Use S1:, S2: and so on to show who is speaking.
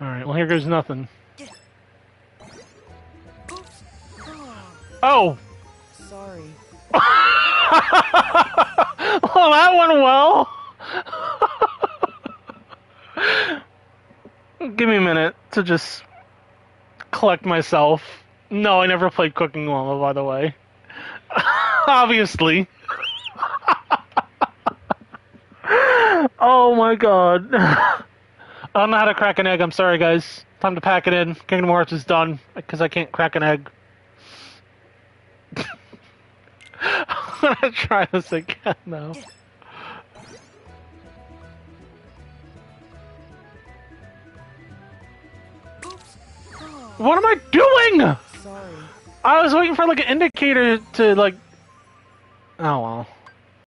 S1: Alright, well here goes nothing. Oh!
S2: Sorry.
S1: Well, that went well! Give me a minute to just collect myself. No, I never played Cooking Llama, by the way. Obviously. Oh my god. I don't know how to crack an egg, I'm sorry guys. Time to pack it in. Kingdom Hearts is done, because I can't crack an egg. I'm gonna try this again now. What am I doing?
S2: Sorry.
S1: I was waiting for like an indicator to like... Oh well.